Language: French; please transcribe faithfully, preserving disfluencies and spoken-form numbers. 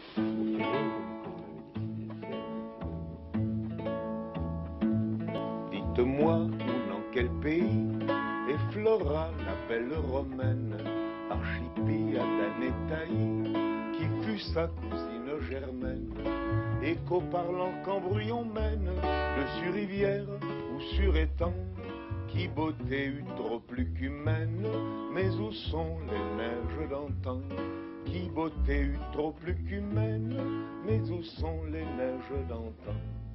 Dites-moi où, dans quel pays est Flora, la belle romaine, Archipie, Adanetaï, qui fut sa cousine germaine, et qu'au parlant Cambrion mène, de sur rivière ou sur étang, qui beauté eut trop plus qu'humaine, mais où sont les neiges d'antan? Qui beauté eut trop plus qu'humaine, mais où sont les neiges d'antan?